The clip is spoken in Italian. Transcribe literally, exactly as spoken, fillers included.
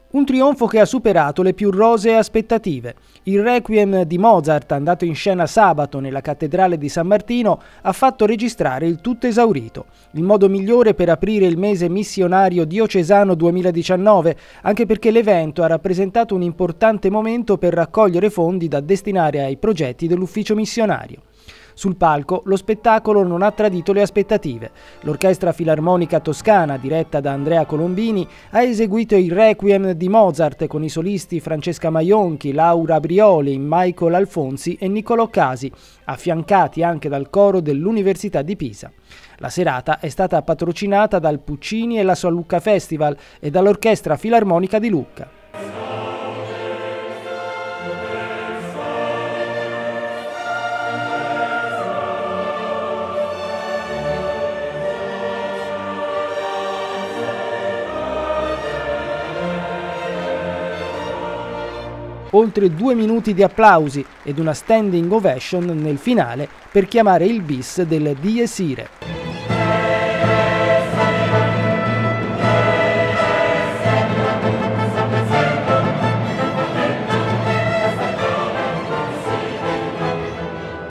Un trionfo che ha superato le più rosee aspettative. Il Requiem di Mozart, andato in scena sabato nella cattedrale di San Martino, ha fatto registrare il tutto esaurito. Il modo migliore per aprire il mese missionario diocesano duemiladiciannove, anche perché l'evento ha rappresentato un importante momento per raccogliere fondi da destinare ai progetti dell'ufficio missionario. Sul palco lo spettacolo non ha tradito le aspettative. L'Orchestra Filarmonica Toscana, diretta da Andrea Colombini, ha eseguito il Requiem di Mozart con i solisti Francesca Maionchi, Laura Brioli, Michael Alfonsi e Niccolò Casi, affiancati anche dal coro dell'Università di Pisa. La serata è stata patrocinata dal Puccini e la San Luca Festival e dall'Orchestra Filarmonica di Lucca. Oltre due minuti di applausi ed una standing ovation nel finale per chiamare il bis del Dies Irae.